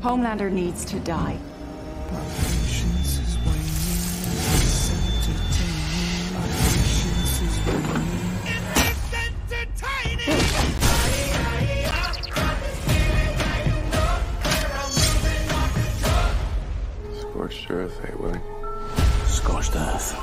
Homelander needs to die. Scorched earth, eh, Willie? Scorched earth.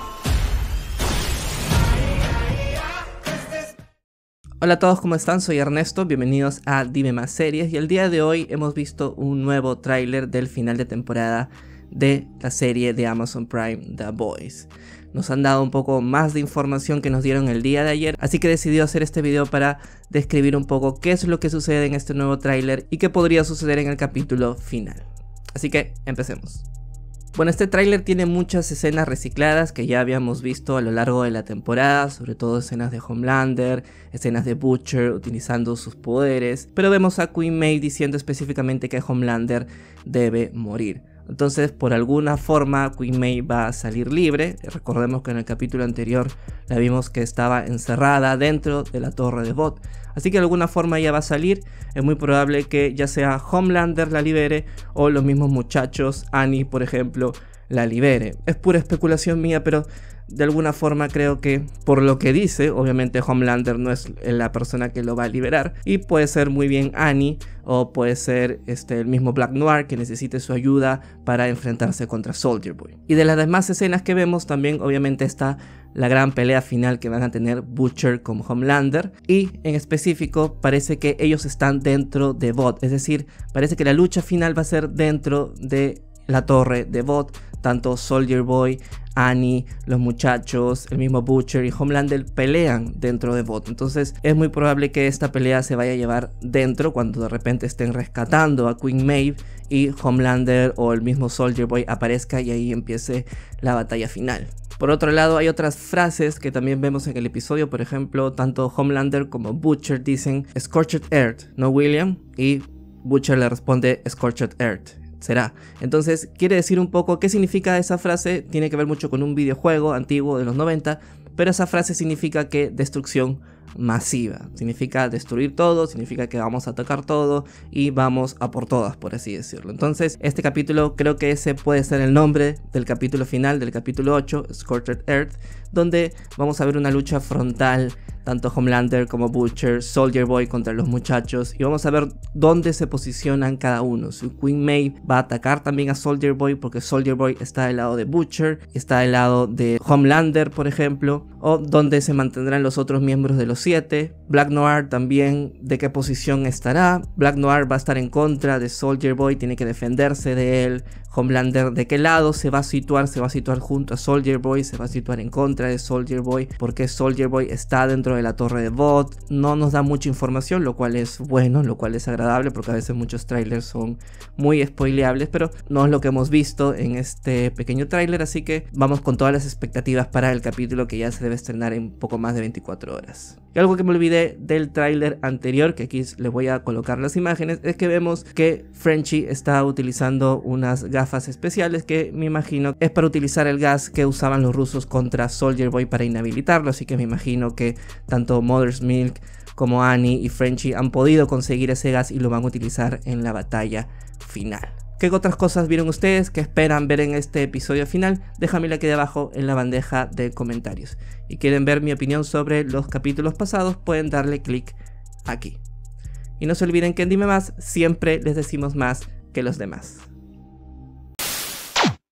Hola a todos, ¿cómo están? Soy Ernesto, bienvenidos a Dime Más Series y el día de hoy hemos visto un nuevo tráiler del final de temporada de la serie de Amazon Prime, The Boys. Nos han dado un poco más de información que nos dieron el día de ayer, así que decidí hacer este video para describir un poco qué es lo que sucede en este nuevo tráiler y qué podría suceder en el capítulo final. Así que empecemos. Bueno, este tráiler tiene muchas escenas recicladas que ya habíamos visto a lo largo de la temporada, sobre todo escenas de Homelander, escenas de Butcher utilizando sus poderes, pero vemos a Queen Maeve diciendo específicamente que Homelander debe morir. Entonces, por alguna forma, Queen Maeve va a salir libre. Recordemos que en el capítulo anterior la vimos que estaba encerrada dentro de la torre de Vought. Así que de alguna forma ella va a salir. Es muy probable que ya sea Homelander la libere o los mismos muchachos, Annie por ejemplo, la libere. Es pura especulación mía, pero de alguna forma creo que por lo que dice, obviamente Homelander no es la persona que lo va a liberar y puede ser muy bien Annie o puede ser el mismo Black Noir que necesite su ayuda para enfrentarse contra Soldier Boy. Y de las demás escenas que vemos también obviamente está la gran pelea final que van a tener Butcher con Homelander y en específico parece que ellos están dentro de Vought, es decir, parece que la lucha final va a ser dentro de la torre de Vought. Tanto Soldier Boy, Annie, los muchachos, el mismo Butcher y Homelander pelean dentro de Vought. Entonces es muy probable que esta pelea se vaya a llevar dentro cuando de repente estén rescatando a Queen Maeve y Homelander o el mismo Soldier Boy aparezca y ahí empiece la batalla final. Por otro lado, hay otras frases que también vemos en el episodio. Por ejemplo, tanto Homelander como Butcher dicen Scorched Earth, ¿no, William? Y Butcher le responde Scorched Earth. Será. Entonces quiere decir un poco qué significa esa frase. Tiene que ver mucho con un videojuego antiguo de los 90, pero esa frase significa que destrucción masiva, significa destruir todo, significa que vamos a atacar todo y vamos a por todas, por así decirlo. Entonces este capítulo creo que ese puede ser el nombre del capítulo final, del capítulo 8, Scorched Earth, donde vamos a ver una lucha frontal, tanto Homelander como Butcher, Soldier Boy contra los muchachos, y vamos a ver dónde se posicionan cada uno. Si Queen Maeve va a atacar también a Soldier Boy porque Soldier Boy está del lado de Butcher, está del lado de Homelander por ejemplo, o dónde se mantendrán los otros miembros de los 7. Black Noir también, de qué posición estará. Black Noir va a estar en contra de Soldier Boy, tiene que defenderse de él. Homelander, ¿de qué lado se va a situar? Se va a situar junto a Soldier Boy, se va a situar en contra de Soldier Boy, porque Soldier Boy está dentro de la torre de Vought. No nos da mucha información, lo cual es bueno, lo cual es agradable, porque a veces muchos trailers son muy spoileables, pero no es lo que hemos visto en este pequeño trailer, así que vamos con todas las expectativas para el capítulo que ya se debe estrenar en poco más de 24 horas. Y algo que me olvidé del tráiler anterior, que aquí les voy a colocar las imágenes, es que vemos que Frenchie está utilizando unas gafas especiales que me imagino es para utilizar el gas que usaban los rusos contra Soldier Boy para inhabilitarlo, así que me imagino que tanto Mother's Milk como Annie y Frenchie han podido conseguir ese gas y lo van a utilizar en la batalla final. ¿Qué otras cosas vieron ustedes? ¿Qué esperan ver en este episodio final? Déjamelo aquí debajo en la bandeja de comentarios. Y quieren ver mi opinión sobre los capítulos pasados, pueden darle clic aquí. Y no se olviden que en Dime Más siempre les decimos más que los demás.